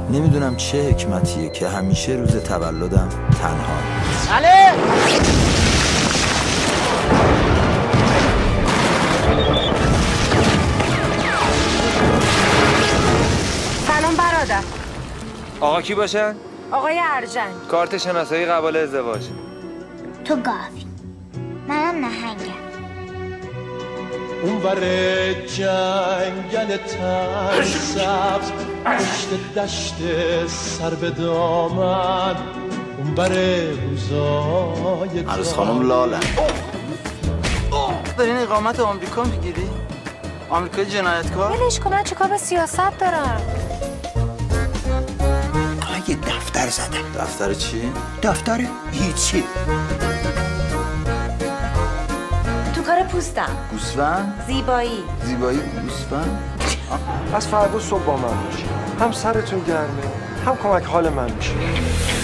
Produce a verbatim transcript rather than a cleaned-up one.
نمیدونم چه حکمتیه که همیشه روز تولدم تنها. علی! سلام برادر. آقا کی باشن؟ آقای ارجنگ. کارت شناسایی قبل ازدواج. تو گاوی، منم نهنگم. اون ور جنگل تنگ سبز پشت دشت سر به دامن، اون ور روزای عروس خانم لالن. دارین اقامت آمریکا میگیری؟ آمریکای جنایتکار؟ ولش کن، من چیکار به سیاست دارم؟ یه دفتر زدم. دفتر چی؟ دفتر هیچی. تو کار پوستم. گوسفند؟ زیبایی. زیبایی گوسفند؟ از فردا صبح با من باشی، هم سرتون گرمه هم کمک حال من میشه.